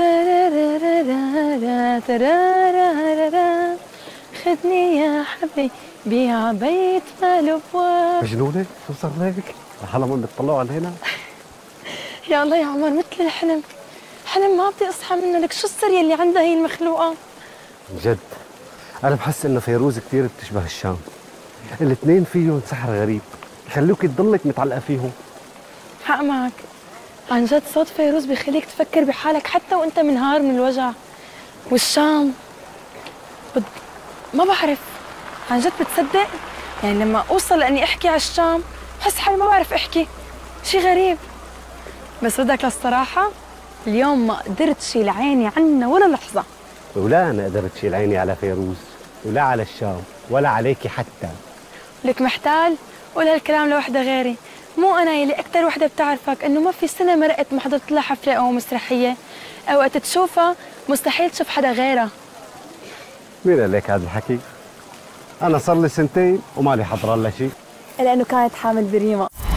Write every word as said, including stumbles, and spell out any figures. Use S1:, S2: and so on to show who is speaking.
S1: ترارارارا ترارارارا خدني يا حبيبي عبيت ملوى.
S2: مجنونة؟ شو صار لك؟ الحلم بتطلعوا علينا؟
S1: يا الله يا عمر مثل الحلم، حلم ما بدي اصحى منه. لك شو السر يلي عندها هي المخلوقة؟
S2: جد أنا بحس إنه فيروز كثير بتشبه الشام، الاثنين فيهم سحر غريب يخلوك تضلك متعلقة فيهم.
S1: حق معك، عن جد صوت فيروز بيخليك تفكر بحالك حتى وانت منهار من الوجع. والشام بد... ما بعرف عن جد بتصدق؟ يعني لما اوصل لاني احكي على الشام بحس حالي ما بعرف احكي، شي غريب. بس بدك للصراحة اليوم ما قدرت شيل عيني عنا ولا لحظة.
S2: ولا أنا قدرت شيل عيني على فيروز ولا على الشام ولا عليكي حتى.
S1: لك محتال قول هالكلام لوحدة غيري، مو أنا يلي أكثر وحدة بتعرفك إنه ما في سنة مرقت ما حضرت لها حفلة أو مسرحية، أو وقت تشوفها مستحيل تشوف حدا غيرها.
S2: مين قال لك هذا الحكي؟ أنا صار لي سنتين ومالي حضران لها شيء.
S1: لأنه كانت حامل بريمة.